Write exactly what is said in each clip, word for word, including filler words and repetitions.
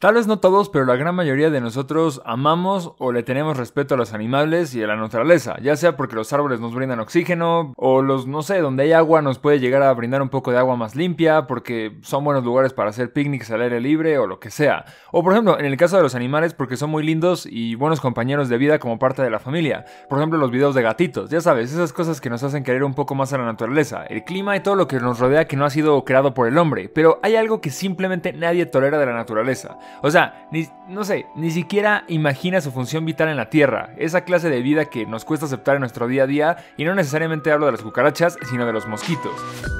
Tal vez no todos, pero la gran mayoría de nosotros amamos o le tenemos respeto a los animales y a la naturaleza, ya sea porque los árboles nos brindan oxígeno, o los, no sé, donde hay agua nos puede llegar a brindar un poco de agua más limpia, porque son buenos lugares para hacer picnics al aire libre o lo que sea. O por ejemplo, en el caso de los animales, porque son muy lindos y buenos compañeros de vida como parte de la familia. Por ejemplo, los videos de gatitos, ya sabes, esas cosas que nos hacen querer un poco más a la naturaleza, el clima y todo lo que nos rodea que no ha sido creado por el hombre. Pero hay algo que simplemente nadie tolera de la naturaleza. O sea, ni, no sé, ni siquiera imagina su función vital en la Tierra, esa clase de vida que nos cuesta aceptar en nuestro día a día, y no necesariamente hablo de las cucarachas, sino de los mosquitos.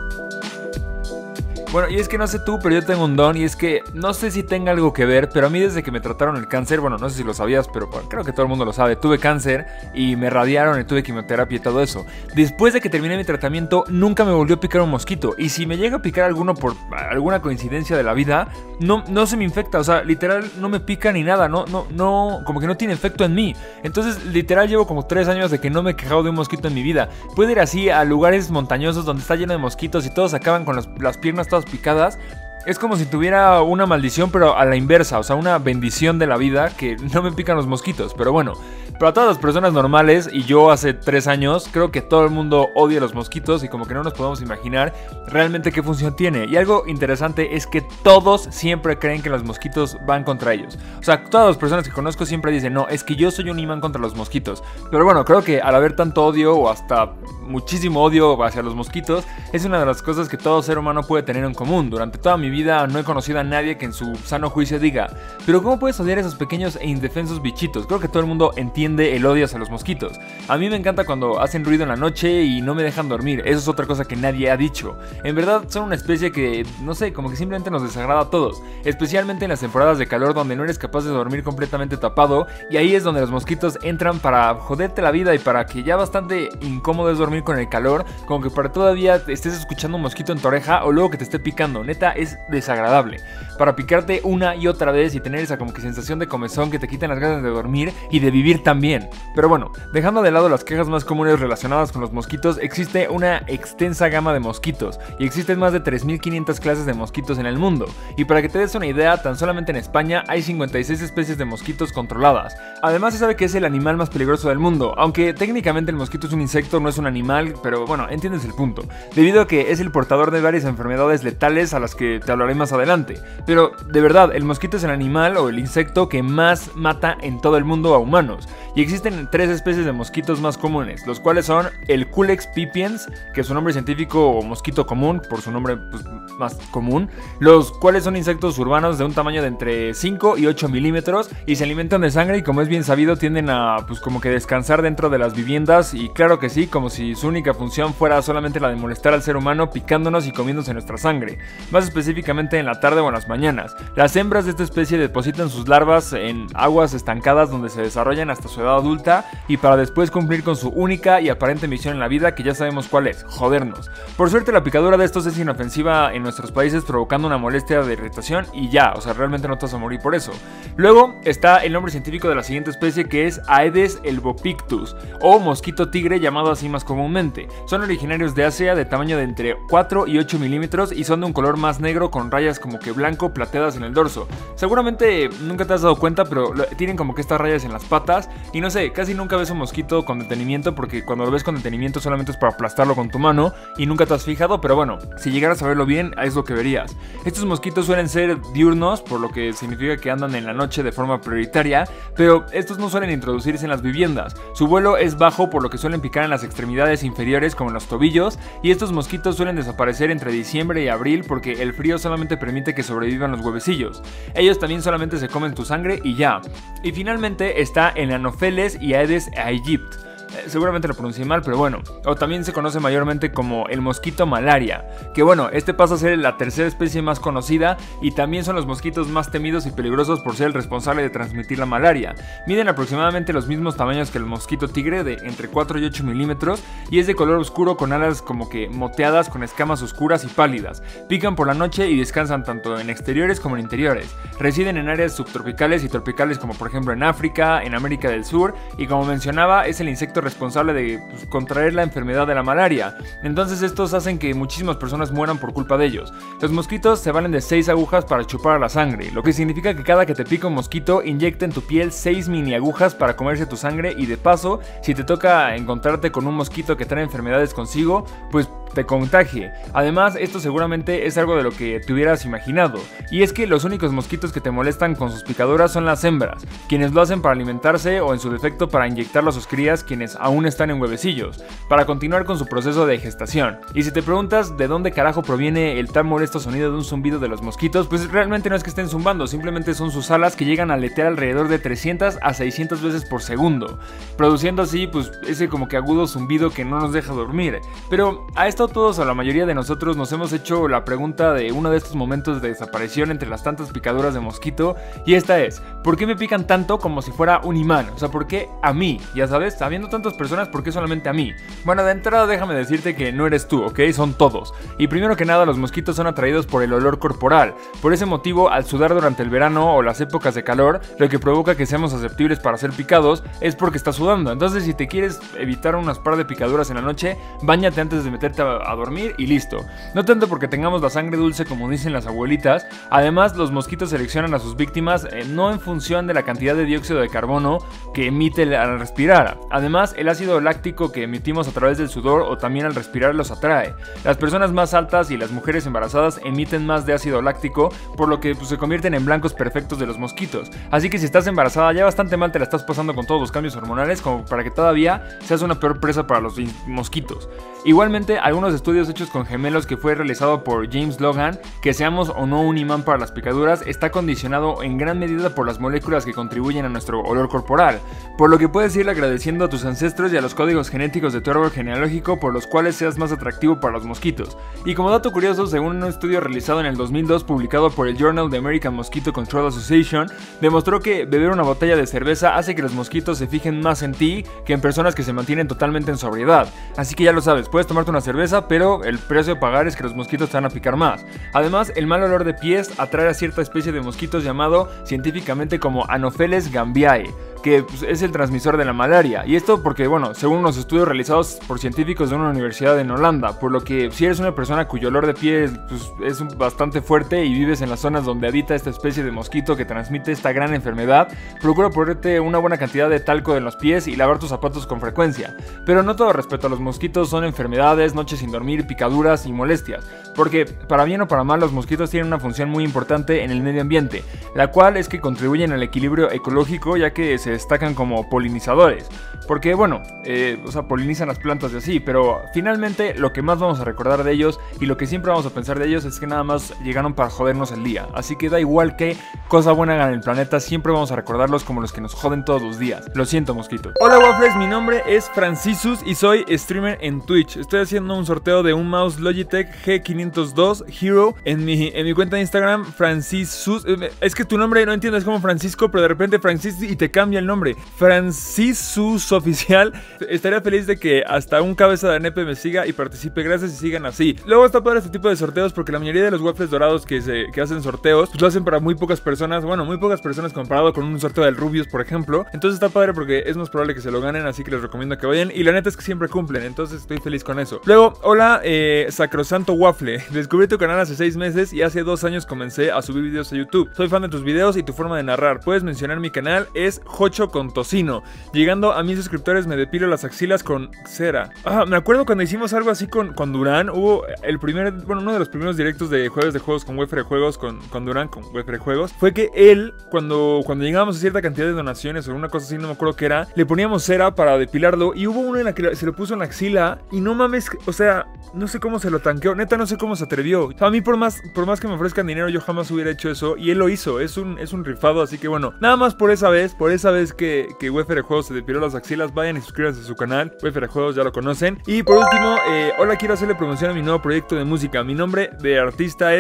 Bueno, y es que no sé tú, pero yo tengo un don, y es que no sé si tenga algo que ver, pero a mí desde que me trataron el cáncer, bueno, no sé si lo sabías, pero bueno, creo que todo el mundo lo sabe, tuve cáncer y me radiaron y tuve quimioterapia y todo eso. Después de que terminé mi tratamiento, nunca me volvió a picar un mosquito, y si me llega a picar alguno por alguna coincidencia de la vida, no, no se me infecta, o sea, literal no me pica ni nada, no, no, no, como que no tiene efecto en mí. Entonces, literal llevo como tres años de que no me he quejado de un mosquito en mi vida. Puedo ir así a lugares montañosos donde está lleno de mosquitos y todos acaban con las, las piernas todas picadas. Es como si tuviera una maldición, pero a la inversa, o sea, una bendición de la vida que no me pican los mosquitos, pero bueno. Pero a todas las personas normales, y yo hace tres años, creo que todo el mundo odia los mosquitos y como que no nos podemos imaginar realmente qué función tiene. Y algo interesante es que todos siempre creen que los mosquitos van contra ellos. O sea, todas las personas que conozco siempre dicen, no, es que yo soy un imán contra los mosquitos. Pero bueno, creo que al haber tanto odio o hasta muchísimo odio hacia los mosquitos, es una de las cosas que todo ser humano puede tener en común. Durante toda mi vida no he conocido a nadie que en su sano juicio diga, pero ¿cómo puedes odiar a esos pequeños e indefensos bichitos? Creo que todo el mundo entiende el odio hacia los mosquitos. A mí me encanta cuando hacen ruido en la noche y no me dejan dormir. Eso es otra cosa que nadie ha dicho. En verdad son una especie que, no sé, como que simplemente nos desagrada a todos, especialmente en las temporadas de calor donde no eres capaz de dormir completamente tapado, y ahí es donde los mosquitos entran para joderte la vida y para que ya bastante incómodo es dormir con el calor, como que para todavía estés escuchando un mosquito en tu oreja o luego que te esté picando. Neta, es desagradable. Para picarte una y otra vez y tener esa como que sensación de comezón que te quitan las ganas de dormir y de vivir también. Pero bueno, dejando de lado las quejas más comunes relacionadas con los mosquitos, existe una extensa gama de mosquitos y existen más de tres mil quinientas clases de mosquitos en el mundo. Y para que te des una idea, tan solamente en España hay cincuenta y seis especies de mosquitos controladas. Además se sabe que es el animal más peligroso del mundo, aunque técnicamente el mosquito es un insecto, no es un animal, pero bueno, entiendes el punto. Debido a que es el portador de varias enfermedades letales a las que te hablaré más adelante. Pero de verdad, el mosquito es el animal o el insecto que más mata en todo el mundo a humanos. Y existen tres especies de mosquitos más comunes, los cuales son el Culex pipiens, que es su nombre científico, o mosquito común, por su nombre pues, más común, los cuales son insectos urbanos de un tamaño de entre cinco y ocho milímetros y se alimentan de sangre, y como es bien sabido tienden a pues como que descansar dentro de las viviendas, y claro que sí, como si su única función fuera solamente la de molestar al ser humano picándonos y comiéndose nuestra sangre, más específicamente en la tarde o en las mañanas. Las hembras de esta especie depositan sus larvas en aguas estancadas donde se desarrollan hasta su edad adulta, y para después cumplir con su única y aparente misión en la vida, que ya sabemos cuál es: jodernos. Por suerte la picadura de estos es inofensiva en nuestros países, provocando una molestia de irritación y ya, o sea, realmente no te vas a morir por eso. Luego está el nombre científico de la siguiente especie, que es Aedes albopictus, o mosquito tigre llamado así más comúnmente. Son originarios de Asia, de tamaño de entre cuatro y ocho milímetros, y son de un color más negro con rayas como que blanco plateadas en el dorso. Seguramente nunca te has dado cuenta, pero tienen como que estas rayas en las patas, y no sé, casi nunca ves un mosquito con detenimiento, porque cuando lo ves con detenimiento solamente es para aplastarlo con tu mano y nunca te has fijado, pero bueno, si llegaras a verlo bien, es lo que verías. Estos mosquitos suelen ser diurnos, por lo que significa que andan en la noche de forma prioritaria, pero estos no suelen introducirse en las viviendas. Su vuelo es bajo, por lo que suelen picar en las extremidades inferiores como en los tobillos, y estos mosquitos suelen desaparecer entre diciembre y abril porque el frío solamente permite que sobrevivan los huevecillos. Ellos también solamente se comen tu sangre y ya. Y finalmente está el Anopheles y Aedes aegypti. Seguramente lo pronuncié mal, pero bueno. O también se conoce mayormente como el mosquito malaria, que bueno, este pasa a ser la tercera especie más conocida, y también son los mosquitos más temidos y peligrosos por ser el responsable de transmitir la malaria. Miden aproximadamente los mismos tamaños que el mosquito tigre, de entre cuatro y ocho milímetros, y es de color oscuro con alas como que moteadas con escamas oscuras y pálidas. Pican por la noche y descansan tanto en exteriores como en interiores. Residen en áreas subtropicales y tropicales, como por ejemplo en África, en América del Sur, y como mencionaba, es el insecto responsable de pues, contraer la enfermedad de la malaria. Entonces estos hacen que muchísimas personas mueran por culpa de ellos. Los mosquitos se valen de seis agujas para chupar a la sangre, lo que significa que cada que te pica un mosquito inyecta en tu piel seis mini agujas para comerse tu sangre, y de paso, si te toca encontrarte con un mosquito que trae enfermedades consigo, pues te contagie. Además, esto seguramente es algo de lo que te hubieras imaginado, y es que los únicos mosquitos que te molestan con sus picaduras son las hembras, quienes lo hacen para alimentarse o en su defecto para inyectarlo a sus crías, quienes aún están en huevecillos, para continuar con su proceso de gestación. Y si te preguntas de dónde carajo proviene el tan molesto sonido de un zumbido de los mosquitos, pues realmente no es que estén zumbando, simplemente son sus alas que llegan a aletear alrededor de trescientas a seiscientas veces por segundo, produciendo así pues ese como que agudo zumbido que no nos deja dormir. Pero a esto todos o la mayoría de nosotros nos hemos hecho la pregunta de uno de estos momentos de desaparición entre las tantas picaduras de mosquito, y esta es: ¿por qué me pican tanto como si fuera un imán? O sea, ¿por qué a mí? Ya sabes, habiendo tantas personas, ¿por qué solamente a mí? Bueno, de entrada déjame decirte que no eres tú, ¿ok? Son todos. Y primero que nada, los mosquitos son atraídos por el olor corporal. Por ese motivo, al sudar durante el verano o las épocas de calor, lo que provoca que seamos susceptibles para ser picados es porque estás sudando. Entonces, si te quieres evitar unas par de picaduras en la noche, báñate antes de meterte a a dormir y listo. No tanto porque tengamos la sangre dulce como dicen las abuelitas. Además, los mosquitos seleccionan a sus víctimas eh, no en función de la cantidad de dióxido de carbono que emite al respirar. Además, el ácido láctico que emitimos a través del sudor o también al respirar los atrae. Las personas más altas y las mujeres embarazadas emiten más de ácido láctico, por lo que pues, se convierten en blancos perfectos de los mosquitos. Así que si estás embarazada, ya bastante mal te la estás pasando con todos los cambios hormonales como para que todavía seas una peor presa para los mosquitos. Igualmente, algunos estudios hechos con gemelos que fue realizado por James Logan, que seamos o no un imán para las picaduras, está condicionado en gran medida por las moléculas que contribuyen a nuestro olor corporal, por lo que puedes ir agradeciendo a tus ancestros y a los códigos genéticos de tu árbol genealógico por los cuales seas más atractivo para los mosquitos. Y como dato curioso, según un estudio realizado en el dos mil dos publicado por el Journal de American Mosquito Control Association, demostró que beber una botella de cerveza hace que los mosquitos se fijen más en ti que en personas que se mantienen totalmente en sobriedad. Así que ya lo sabes, puedes tomarte una cerveza, pero el precio a pagar es que los mosquitos te van a picar más. Además, el mal olor de pies atrae a cierta especie de mosquitos llamado científicamente como Anopheles gambiae, que pues, es el transmisor de la malaria. Y esto porque, bueno, según unos estudios realizados por científicos de una universidad en Holanda, por lo que si eres una persona cuyo olor de pies pues, es bastante fuerte y vives en las zonas donde habita esta especie de mosquito que transmite esta gran enfermedad, procura ponerte una buena cantidad de talco en los pies y lavar tus zapatos con frecuencia. Pero no todo respecto a los mosquitos son enfermedades, noches sin dormir, picaduras y molestias, porque para bien o para mal los mosquitos tienen una función muy importante en el medio ambiente, la cual es que contribuyen al equilibrio ecológico, ya que se destacan como polinizadores, porque bueno, eh, o sea, polinizan las plantas y así, pero finalmente lo que más vamos a recordar de ellos y lo que siempre vamos a pensar de ellos es que nada más llegaron para jodernos el día, así que da igual qué cosa buena hagan en el planeta, siempre vamos a recordarlos como los que nos joden todos los días. Lo siento, mosquitos. Hola waffles, mi nombre es Francisus y soy streamer en Twitch. Estoy haciendo un sorteo de un mouse Logitech G quinientos dos Hero en mi, en mi cuenta de Instagram, Francisus. Es que tu nombre no entiendo, es como Francisco, pero de repente Francis y te cambia el nombre. Francisus Oficial. Estaría feliz de que hasta un cabeza de nepe me siga y participe. Gracias y sigan así. Luego está padre este tipo de sorteos porque la mayoría de los waffles dorados que, se, que hacen sorteos, pues lo hacen para muy pocas personas. Bueno, muy pocas personas comparado con un sorteo del Rubius, por ejemplo. Entonces está padre porque es más probable que se lo ganen, así que les recomiendo que vayan. Y la neta es que siempre cumplen, entonces estoy feliz con eso. Luego, hola, eh, Sacrosanto Waffle. Descubrí tu canal hace seis meses y hace dos años comencé a subir videos a YouTube. Soy fan de tus videos y tu forma de narrar. Puedes mencionar mi canal, es Jocho con Tocino. Llegando a mil suscriptores me depilo las axilas con cera. Ah, me acuerdo cuando hicimos algo así con, con Durán. Hubo el primer, bueno, uno de los primeros directos de jueves de juegos con Wefre Juegos, con, con Durán, con Wefre Juegos. Fue que él, cuando, cuando llegábamos a cierta cantidad de donaciones o una cosa así, no me acuerdo qué era, le poníamos cera para depilarlo. Y hubo uno en la que se lo puso en la axila y no mames, o sea, no sé cómo se lo tanqueó. Neta, no sé cómo se atrevió. O sea, a mí por más, por más que me ofrezcan dinero, yo jamás hubiera hecho eso. Y él lo hizo. Es un, es un rifado, así que bueno, nada más por esa vez, por esa vez que, que Wefre Juegos se depiló las axilas, vayan y suscríbanse a su canal. Wefre Juegos ya lo conocen. Y por último, eh, hola, quiero hacerle promoción a mi nuevo proyecto de música. Mi nombre de artista es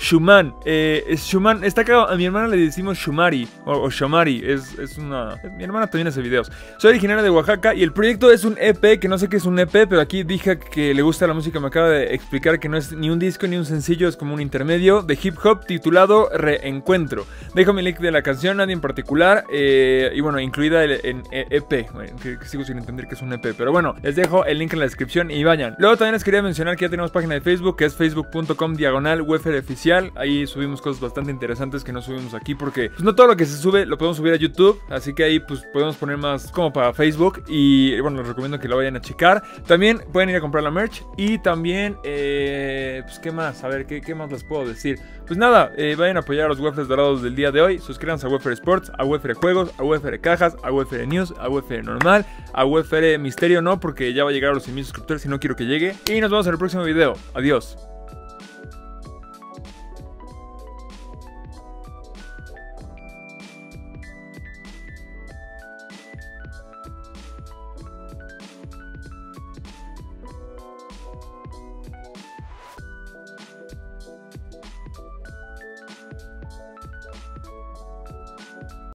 Shuman. Eh, es Shuman. Está cagado. A mi hermana le decimos Shumari. O, o Shomari. Es, es una... Es, mi hermana también hace videos. Soy originaria de Oaxaca y el proyecto es un E P, que no sé qué es un E P, pero aquí dije que le gusta la música. Me acaba de explicar que no es ni un disco ni un sencillo, es como un intermedio de hip hop titulado Reencuentro. Dejo mi link de la canción, nadie en particular. Eh, y bueno, incluida en E P. Bueno, que, que sigo sin entender que es un E P. Pero bueno, les dejo el link en la descripción y vayan. Luego también les quería mencionar que ya tenemos página de Facebook, que es facebook punto com diagonal Wefere oficial. Ahí subimos cosas bastante interesantes que no subimos aquí, porque pues, no todo lo que se sube lo podemos subir a YouTube. Así que ahí pues podemos poner más como para Facebook. Y bueno, les recomiendo que lo vayan a checar. También pueden ir a comprar la merch. Y también, eh, pues qué más, a ver, ¿qué, qué más les puedo decir? Pues nada, eh, vayan a apoyar a los Wefres dorados del día de hoy. Suscríbanse a Wefere Sports, a Wefere Juegos, a Wefere Cajas, a Wefere News, a Wefere Normal, a Wefere Misterio no, porque ya va a llegar a los cien mil suscriptores y no quiero que llegue. Y nos vemos en el próximo video. Adiós.